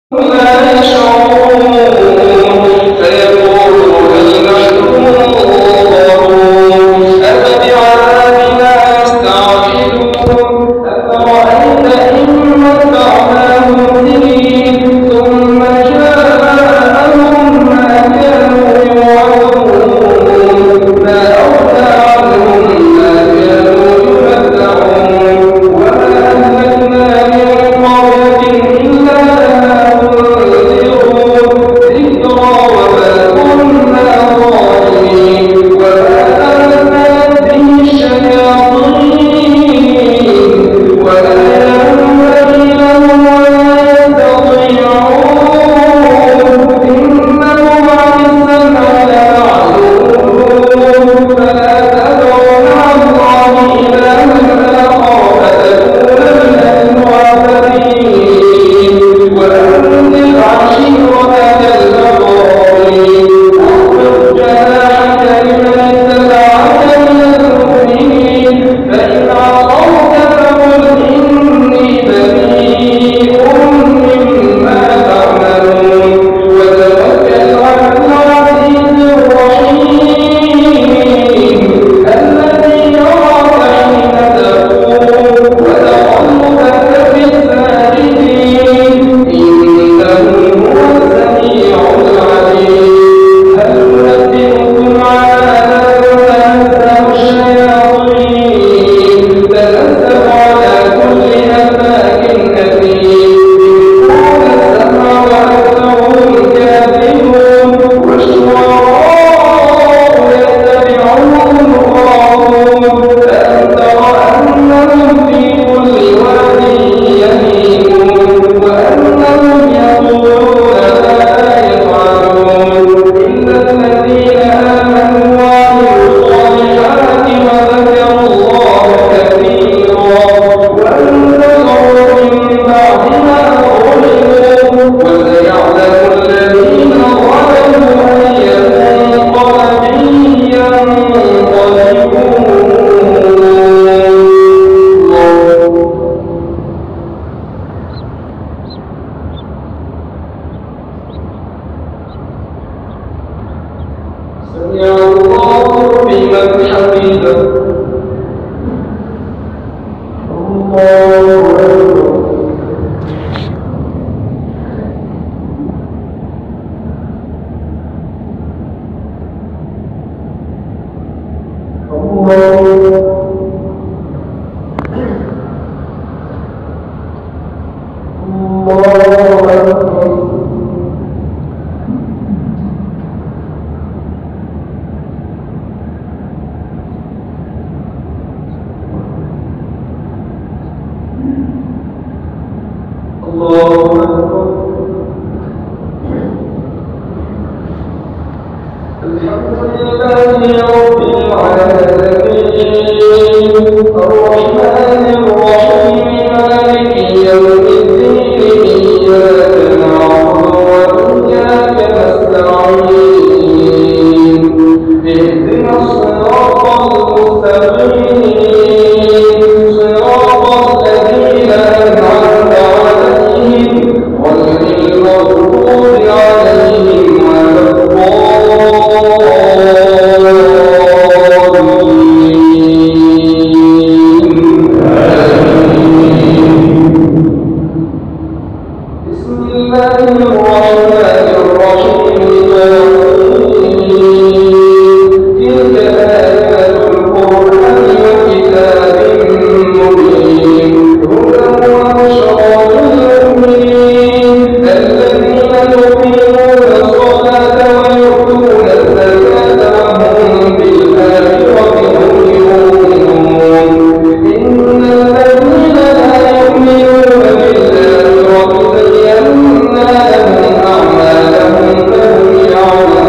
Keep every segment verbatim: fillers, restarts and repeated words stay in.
أعمالهم فهم يعلمون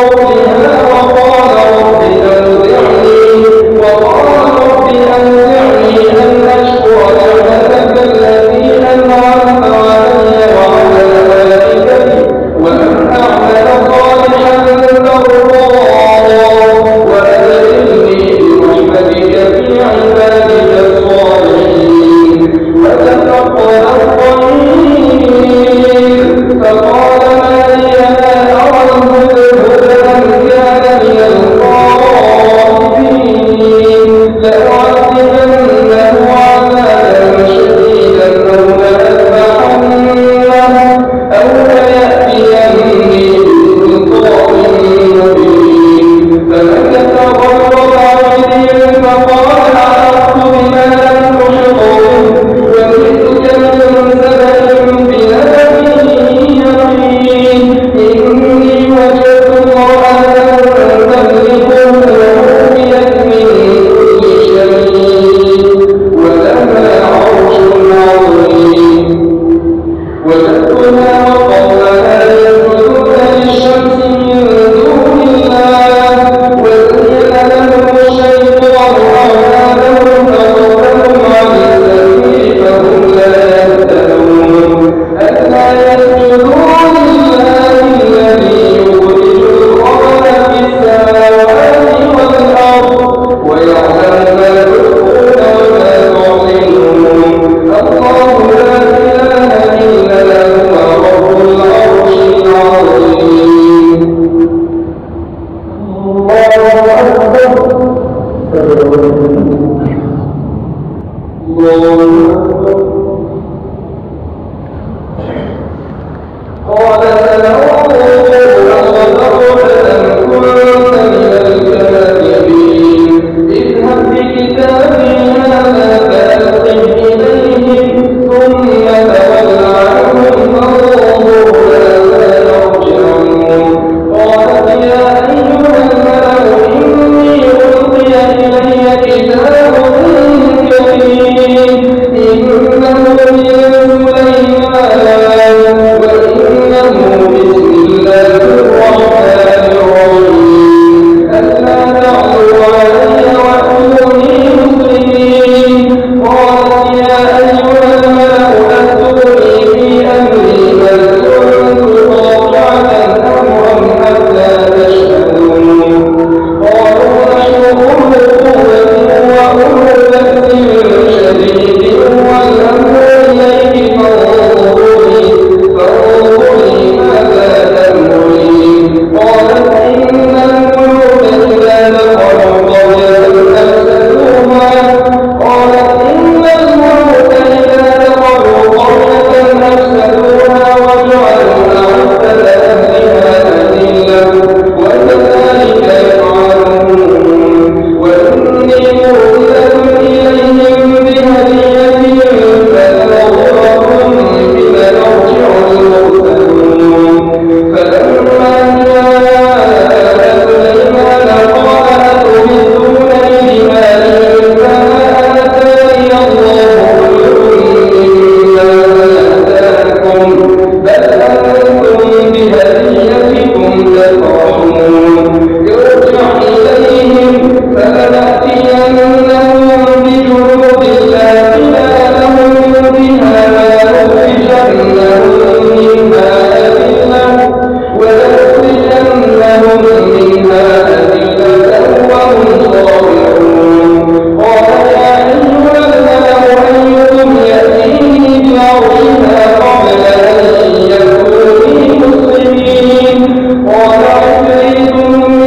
قال عفريت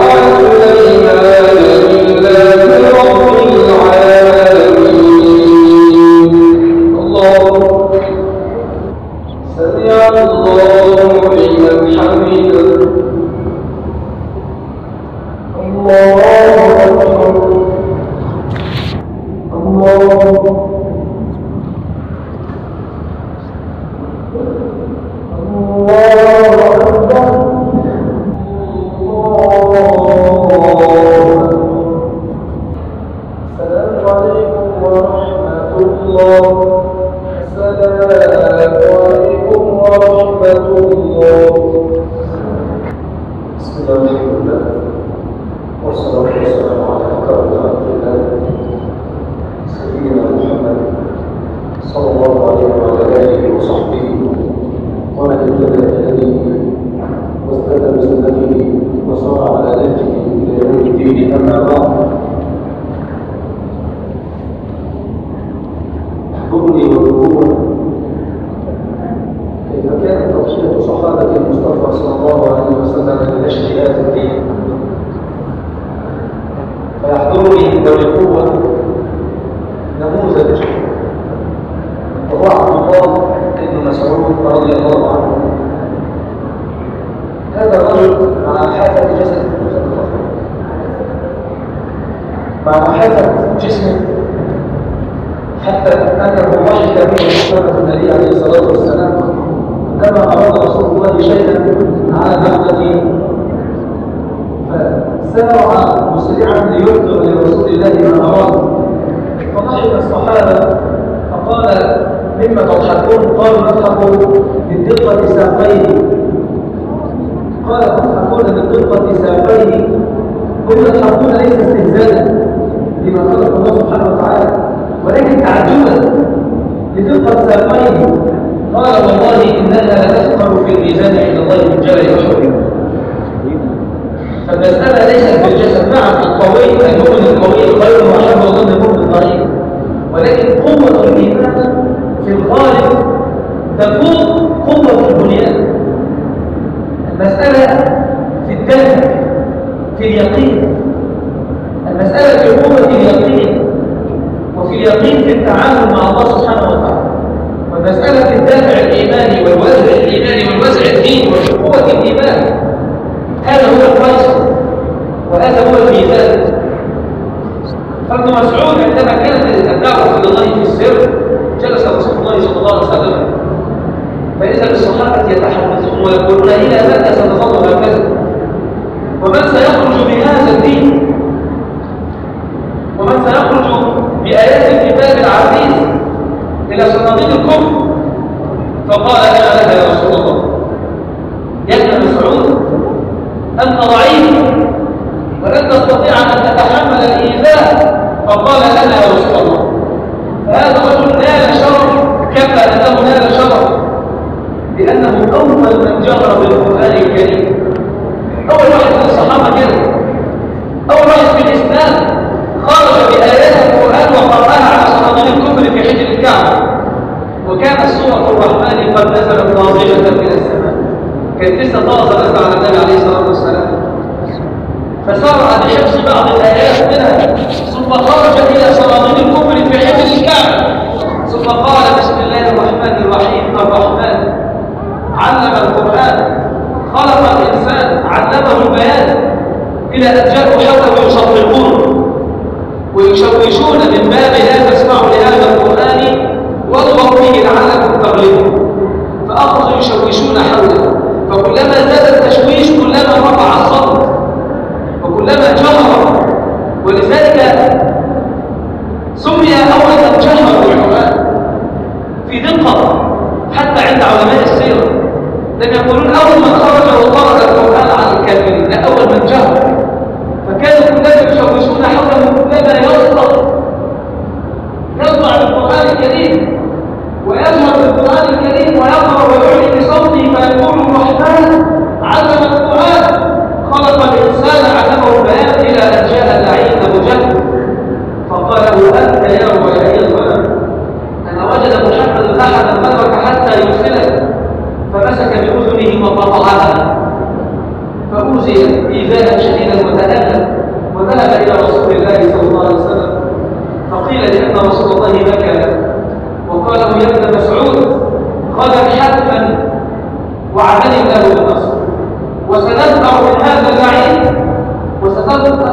فمسك بأذنه وقطعها فأوذي إيذاء شديدا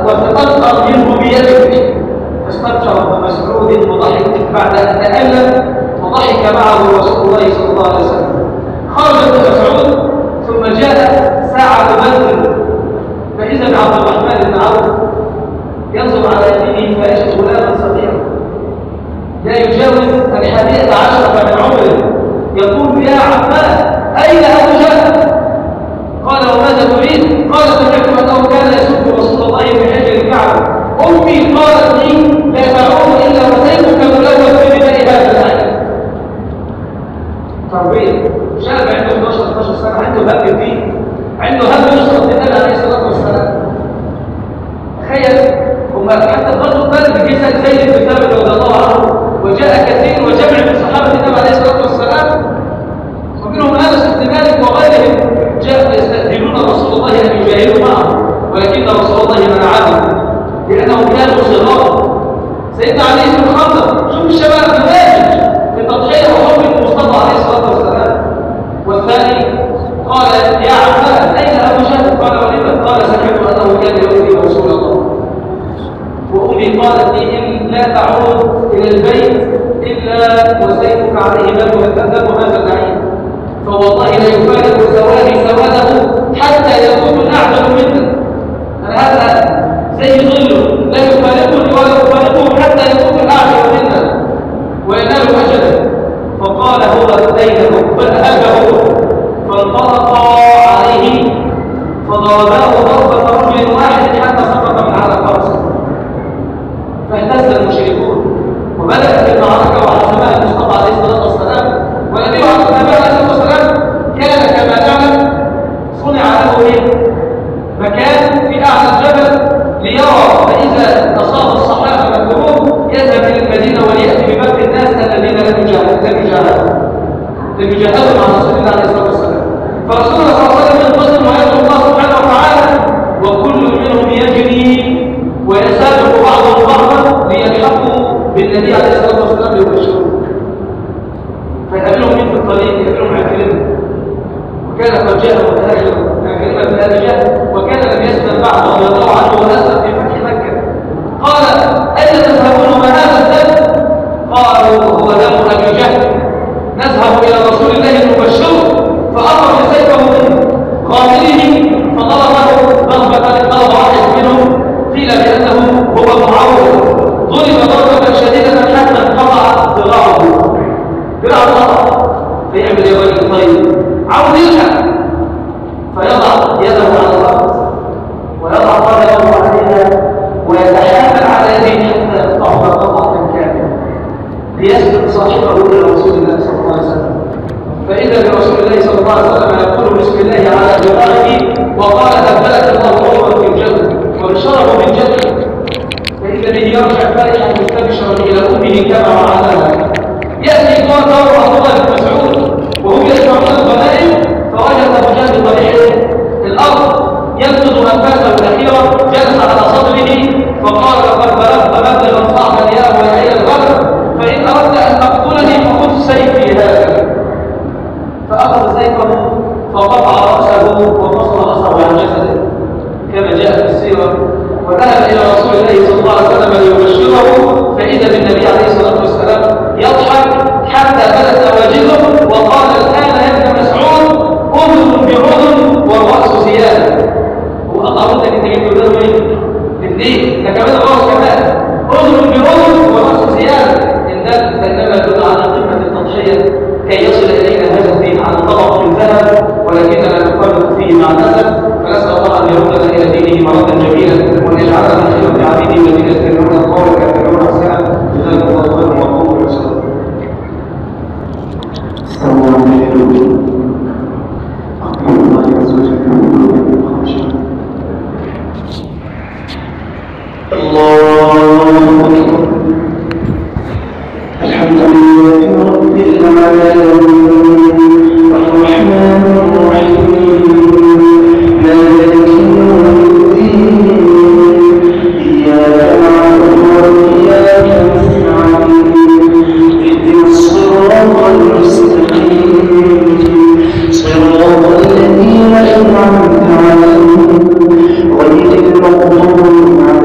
وتقطع منه بيده. فاستبشر ابن مسعود وضحك بعد ان تكلم، وضحك معه رسول الله صلى الله عليه وسلم. خرج ابن مسعود ثم جاء ساعة بدر، فإذا بعبد الرحمن بن عوف ينظر على يمينه فيجد غلاما صغيرا لا يجاوز الحادية عشرة من عمره، يقول يا عماه أين أبو جهل؟ قال وماذا تريد؟ قال سمعت أنه كان يسب رسول الله في حجر الكعبة. أمي قالت لي لا تعود إلا وسيفك ملوث بدماء هذا الحي. تربية شاب عنده اثناشر اثناشر سنة، عنده هم الدين، عنده هم يشرب النبي عليه الصلاة والسلام. تخيل هم حتى برضه بدر جسد زيد بن ثابت رضي الله عنه، وجاء كثير وجمع من صحابة النبي عليه الصلاة والسلام ومنهم أنس بن مالك وغيرهم جاءوا يستأذنون رسول الله أن يجاهدوا معه، ولكن رسول الله منعهم لأنهم كانوا صغار. سيدنا علي بن الخندق، شوف الشباب نماذج في تضحية وحب المصطفى عليه الصلاة والسلام. والثاني قال يا عماه أين أبو جهل؟ قال ولما؟ قال سمعت أنه كان يؤذي رسول الله. وأمي قالت لي إن لا تعود إلى البيت إلا وسيفك عليه دم هذا النعيم، فوالله لا يفارق سوادي سواده حتى يكون أعجب منا. أنا هذا زي ظله لا يفارقني ولا يفارقه حتى يكون أعجب منا وينال أجله. فقال هو بينهم فأهجه، فانطلقا عليه فضرباه ضربة رجل واحد حتى سقط من على فرسه. فاهتز المشركون وبدأت المعركة وحسمها المصطفى عليه الصلاة والسلام. والنبي عليه الصلاة والسلام كان كما نعلم صنع له ايه؟ مكان في أعلى الجبل ليرى، فإذا أصاب الصحابة الهروب يذهب إلى المدينة وليأتي بباب الناس الذين لم يجاهدوا لم يجاهدوا لم يجاهدوا مع رسول الله عليه الصلاة والسلام. فرسول الله صلى الله عليه وسلم ينتصر ويدعو الله سبحانه وتعالى، وكل منهم يجري ويسابق بعضهم بعضا ليلحقوا بالنبي عليه الصلاة والسلام ليبشروه. فيقابلهم مين في الطريق؟ يقابلهم عكرمة، وكان قد جاء متهاجرا عكرمة بن أبي جهل، وكان لم يسلم بعد رضي الله عنه وأسلم في فتح مكة. قال أين تذهبون وما هذا الدم؟ قالوا هو دم أبي جهل، نذهب إلى رسول الله نبشره. فأخرج سيفه من قاتله فضربه ضربة ضرب واحد منهم قيل بأنه هو معوض، ضرب ضربة شديدة حتى انقطع ذراعه، ذراع الخطأ. فيعمل يا ولي طيب عاوز يلحق، فيضع يده على الأرض ويضع قدمه عليها ويتحامل على يديه حتى يقطعها قطعة كاملة ليسبق صاحبه إلى رسول الله صلى الله عليه وسلم. فإذا برسول الله صلى الله عليه وسلم يقول بسم الله على جباره وقال تبارك الله عمرا في الجنة وبشره بالجنة. فإذا به يرجع فرحا مستبشرا إلى أمه كما وعدها. يأتي دور دور عبد الله بن مسعود وهم يجمعون الغنائم، فوجد أبو جهل طريحه في الأرض ينقض أنفاسه الأخيرة، جلس على صدره فقال لقد بلغت مبلغا صعبا يا ولي الغدر، فإن أردت أن تقتلني فخذ سيفي هذا. فأخذ سيفه فقطع رأسه وفصل رأسه عن جسده كما جاء في السيرة، وذهب إلى رسول الله صلى الله عليه وسلم ليبشره، فإذا بالنبي عليه الصلاة والسلام يضحك حتى بدت وجهه وقال الآن يا ابن مسعود أذن بأذن والرأس زيادة. هو أقرأت لك أنت جبت له إيه؟ الدين، ده كمان الرأس كمان أذن بأذن والرأس زيادة. إن ده فإنما يدل على قمة التضحية كي يصل إلينا هذا الدين على طبق من ذهب، ولكننا نفرق فيه مع النسب. فنسأل الله أن يردنا إلى دينه مردا جميلا وأن يجعلنا من خير عبيده الذين يستمعون القول ويتبعون أحسنه. جزاكم الله خيرا وقوموا وسلم. السلام عليكم. أقول الله عز وجل الله أكبر. الحمد لله رب العالمين الرحمن الرحيم مالك يوم الدين إياك نعبد وإياك نستعين اهدنا الصراط المستقيم صراط الذين أنعمت عليهم غير المغضوب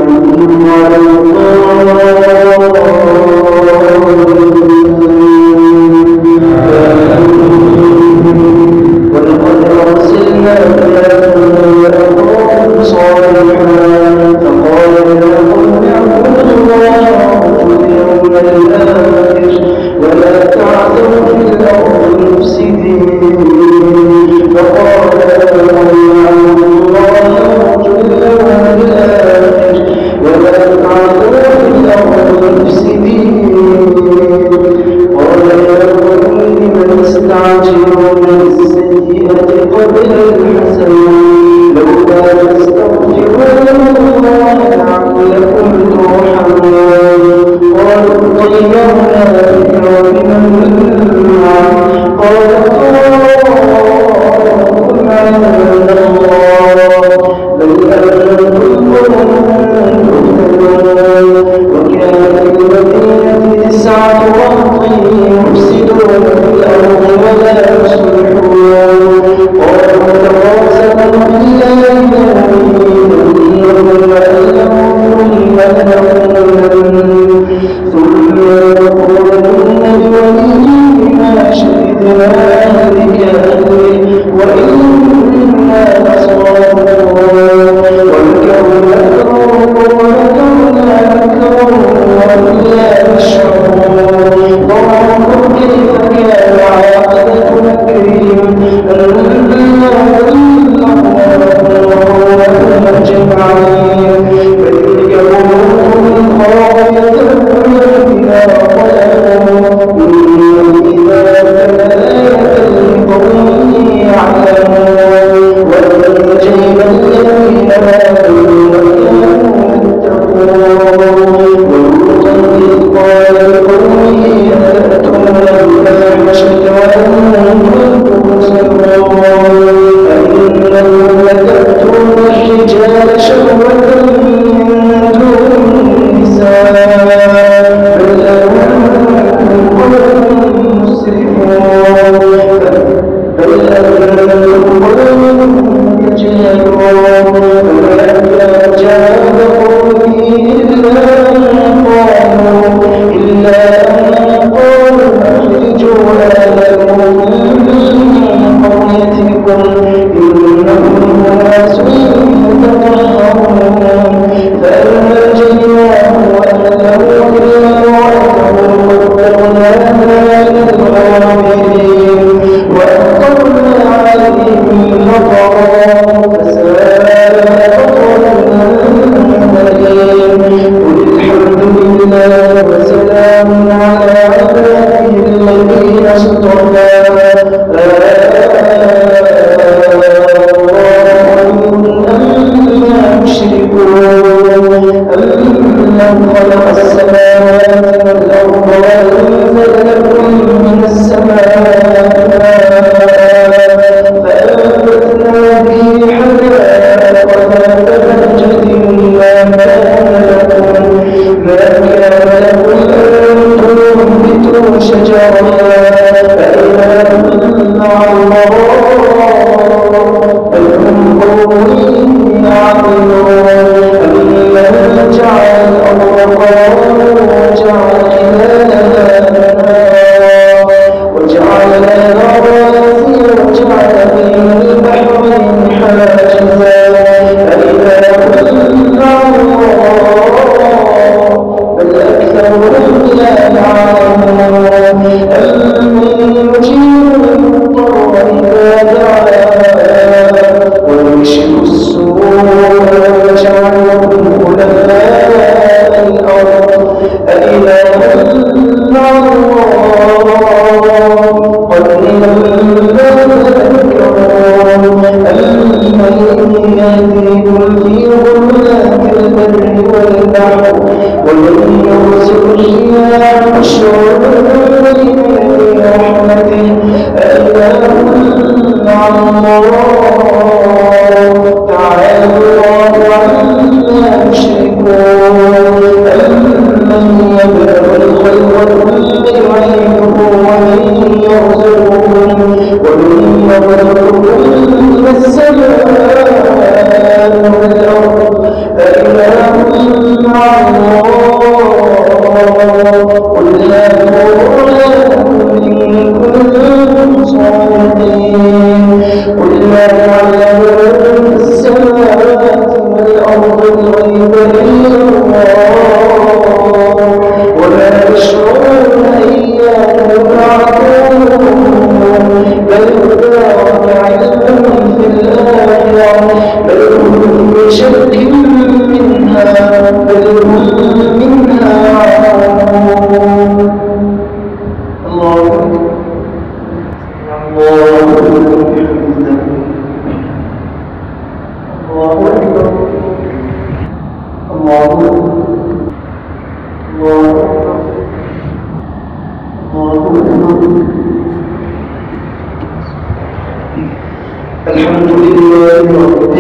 الحمد لله رب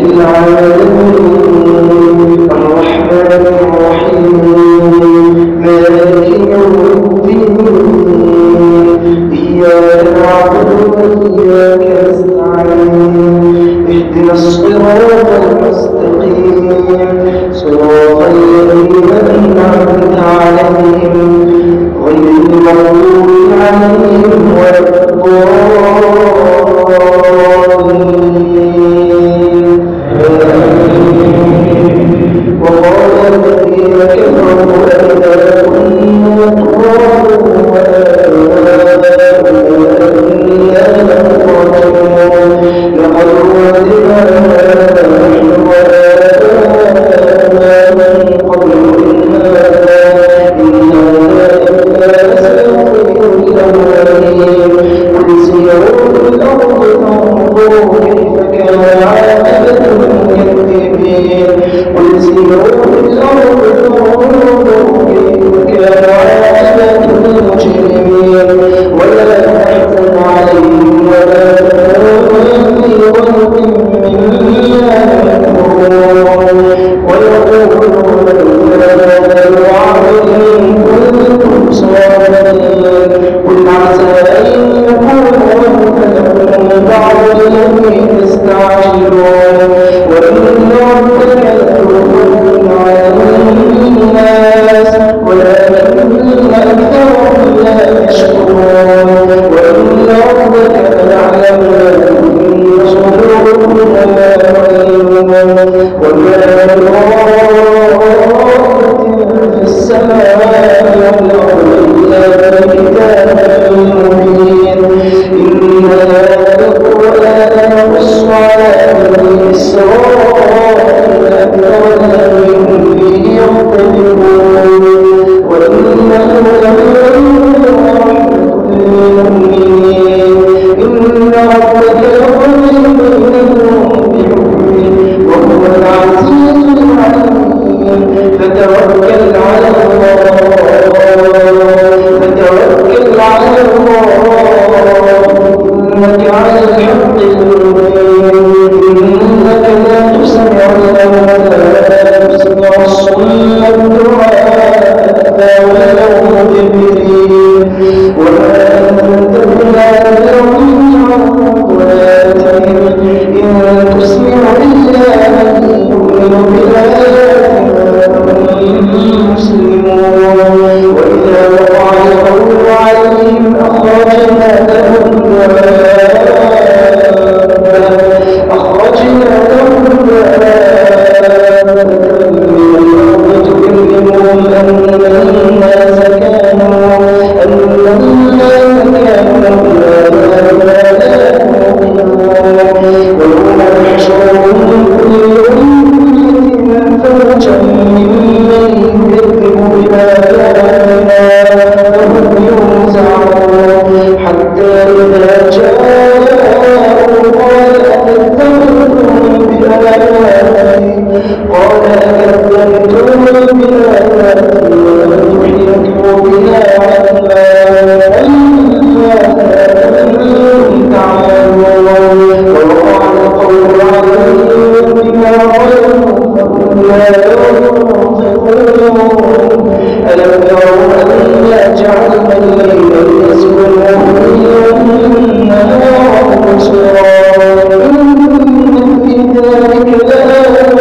العالمين الرحمن الرحيم مالك يوم الدين إياك نعبد وإياك نستعين اهدنا الصراط المستقيم صراط الذين أنعمت عليهم غير المغضوب عليهم ولا الضالين. ويقولون إذا وعد إن كنتم صادقين قل عسى أن يكون لكم بعض الذي تستعجلون وإن ربك لذو فضل على الناس ولكن أكثرهم لا يشكرون وإن ربك ليعلم ما تكن صدورهم وما تعلنون وما في السماء والأرض إلا بكتاب مبين إن هذا القرآن يقص على بني إسرائيل أكثر الذين فيه يختلفون وإنه لمن رحمة للمؤمنين إن ربك يقضي بينهم بحكمه وهو العزيز العليم فتوكل على الله فتوكل على الله إنك على الحق المبين إنك لا تسمع الموتى لا تسمع الصم الدعاء ولو مدبرين وما أنت بهادي عن ضلالتهم إن تسمع إلا من يؤمن بآياتنا فهم مسلمون وإذا وقع القول عليهم أخرجنا لهم أخرجنا لهم تكلمهم أن الناس كانوا أن الناس كانوا لا يؤمنون ويوم نحشرهم كل أمة فوجا ممن يكذب بآياتنا فهم يوزعون حتى إذا جاءوا قال أكذبتم بآياتي قال أكذبتم بآياتي ولم يحيطوا بها علما أنتم تعلمون ووقع القول عليهم بما ظلموا فهم لا ينطقون ألم يروا أنا جعلنا الليل ليسكنوا فيه والنهار مبصرا إن في ذلك لآيات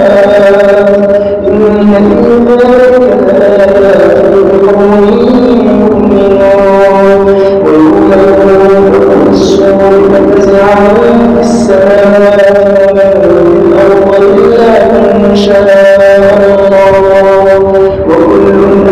إن في ذلك لآيات لقوم يؤمنون ويوم ينفخ في الصور ففزع من في السماوات ومن في الأرض إلا من شاء الله وكل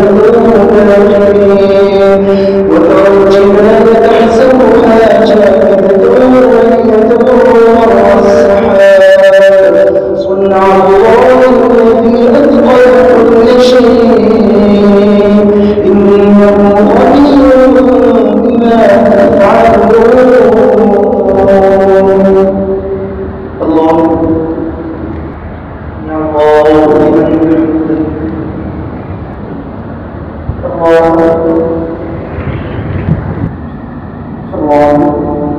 داخلين وترى الجبال تحسبها جامدة وهي تمر مر السحاب صنع الله الذي أتقن كل شيء إنه خبير بما تفعلون الله يا الله لمن يحمده الله الله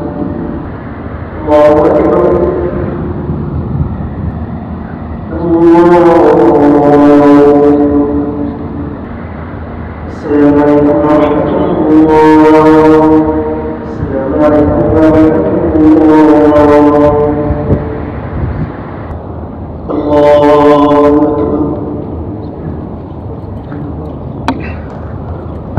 الله أكبر السلام عليكم ورحمة الله السلام عليكم ورحمة الله الله أكبر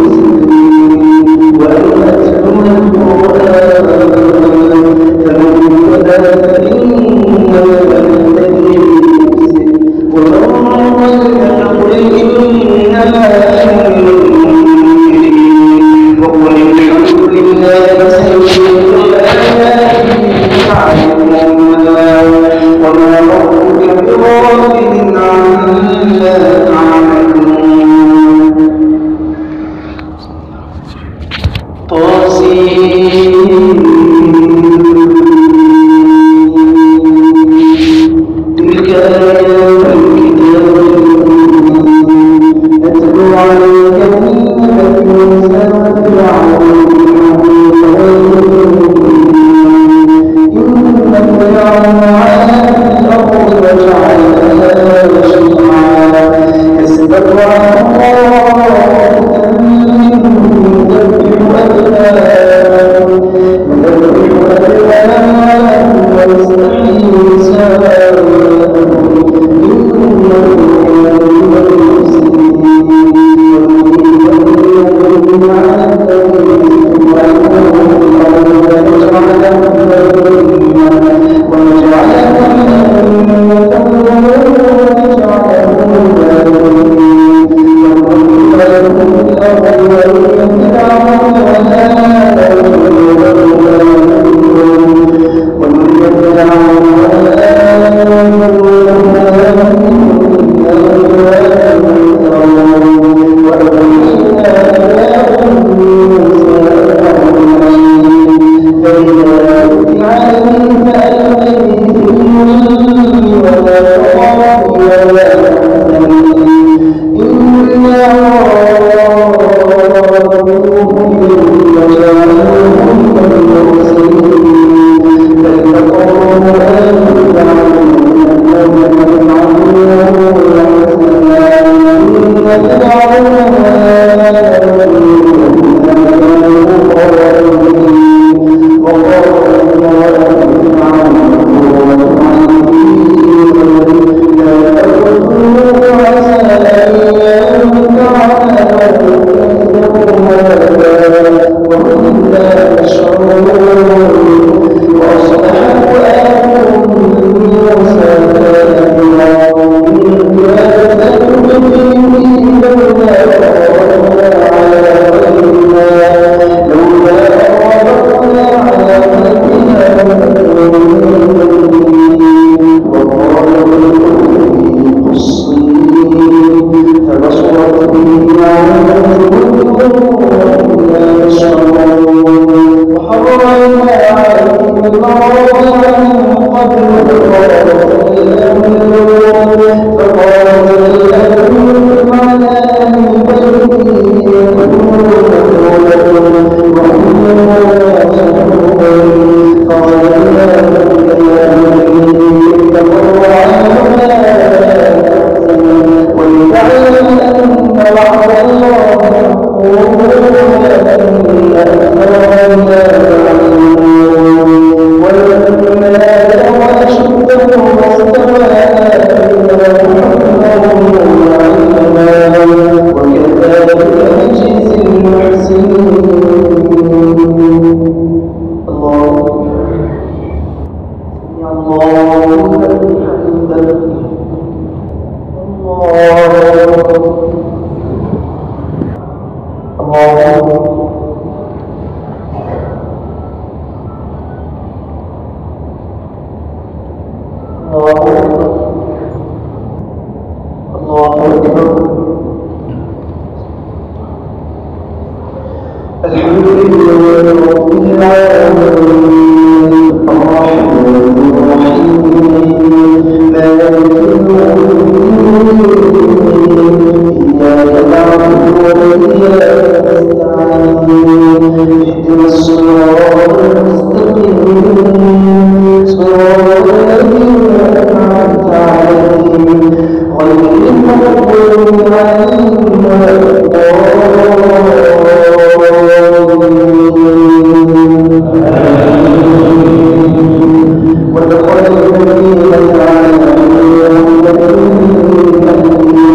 وَلَقَدْ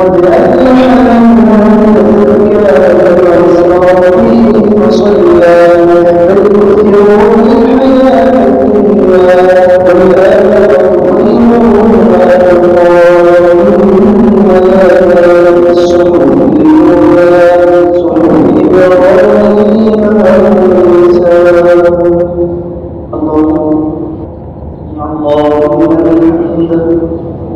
قد أفلح من تزكى وذكر فيه فصلى بل تؤثرون الحياة الدنيا والآخرة خير وأبقى إن هذا للصحف الأولى صحف إبراهيم وموسى. اللهم اللهم لك الحمد.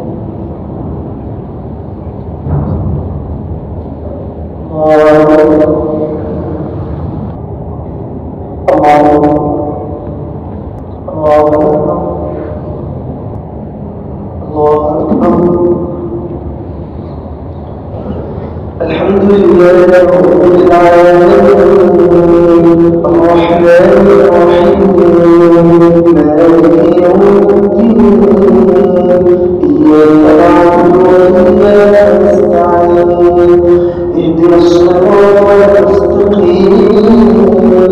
الحمد لله رب العالمين الرحمن الرحيم مالك يوم الدين إياك نعبد وإياك نستعين اهدنا الصراط المستقيم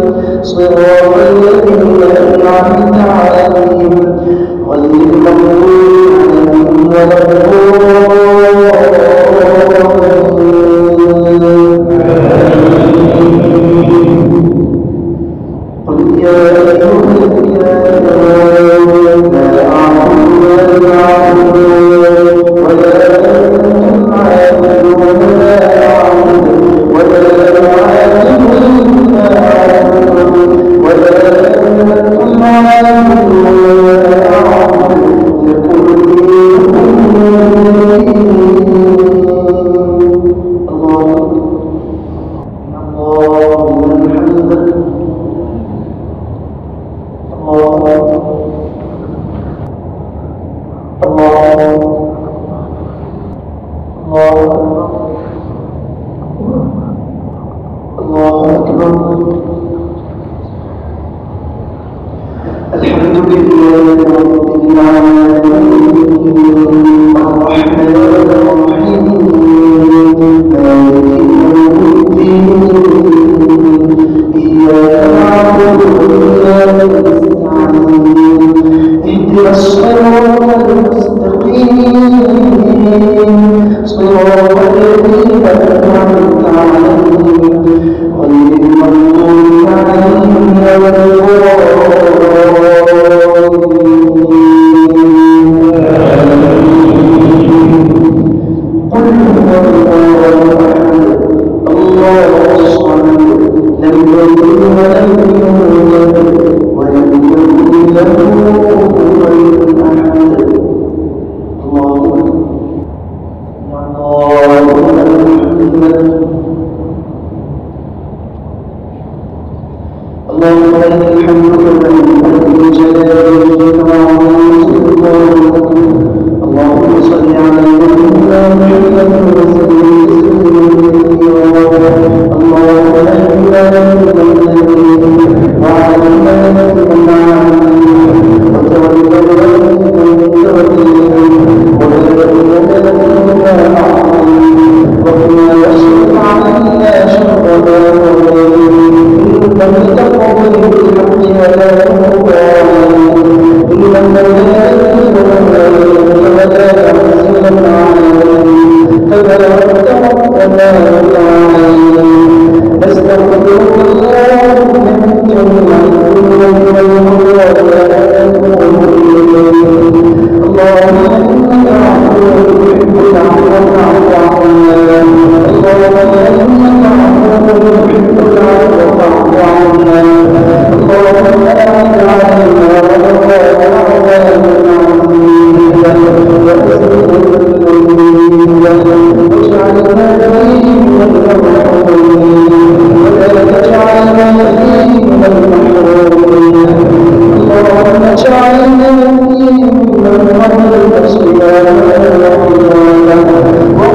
صراط الذين أنعمت عليهم غير المغضوب عليهم ولا وَقَدْ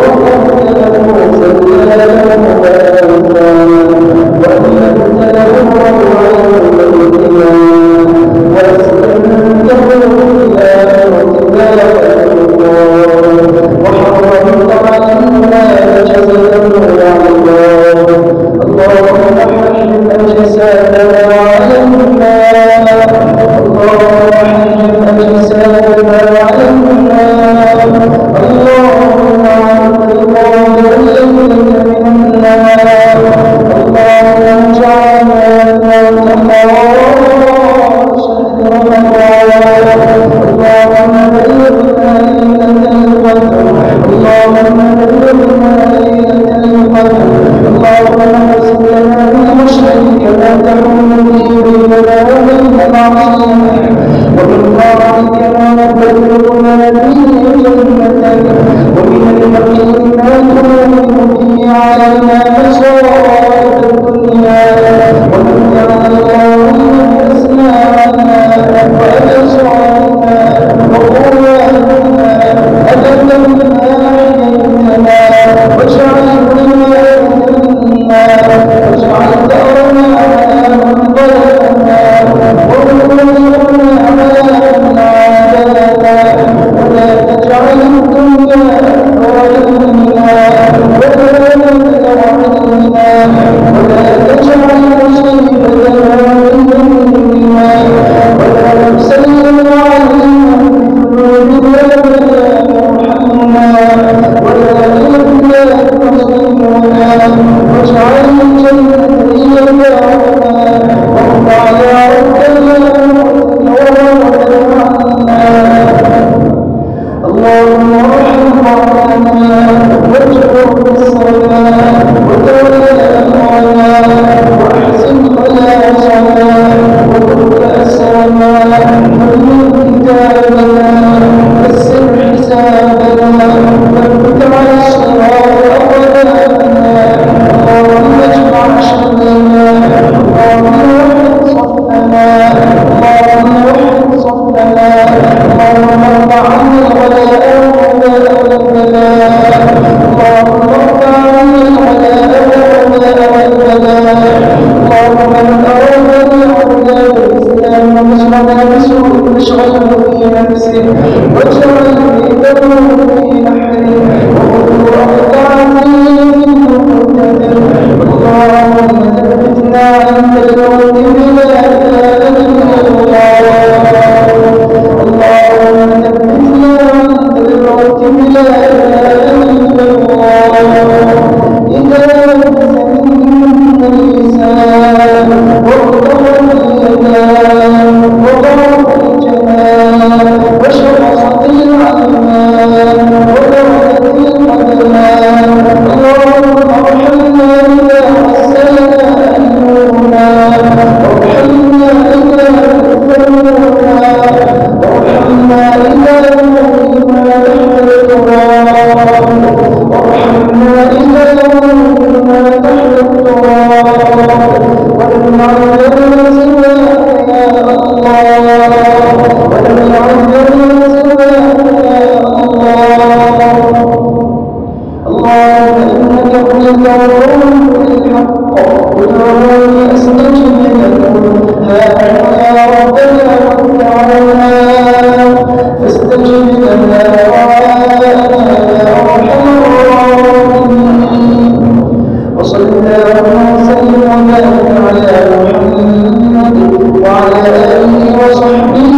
ثبت على الصراط أقدامنا اللهم اجمع شملنا اللهم وحد صفنا اللهم وحد صفنا اللهم ارفع عنا الغلاء والوباء والبلاء اللهم ارفع عنا الغلاء والوباء والبلاء اللهم من أرادنا أولاد الإسلام ونشرنا بسوء فاشغله في نفسه واجعل كيده في نحره وخذه أقطعه في مقتدر اللهم ثبتنا عند الموت بلا إله إلا الله اللهم ثبتنا عند الموت بلا إله إلا الله إذا لزمنا اللسان وارتضى اليدان وضرب الجنان وشرصت العينان وبردت القدمان اللهم ارحمنا إذا حسنا أهلنا وارحمنا إذا كفرنا وارحمنا إذا نوينا تحت التراب وارحمنا إذا نوينا تحت التراب ولم يعذبنا سواك يا الله ولم يعذبنا سواك يا الله اللهم إنك قلت وقولت بالحق ادعوني أستجب لكم ها نحن يا ربنا ودعونا فاستجب لنا دعاءنا يا أرحم الراحمين وصل اللهم وسلم وبارك على محمد وعلى آله وصحبه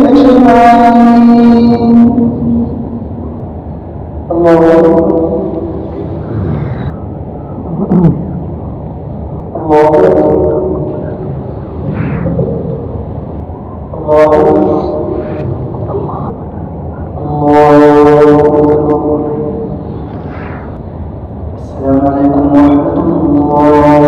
أجمعين الله أكبر الله أكبر الله أكبر الله أكبر السلام عليكم ورحمة الله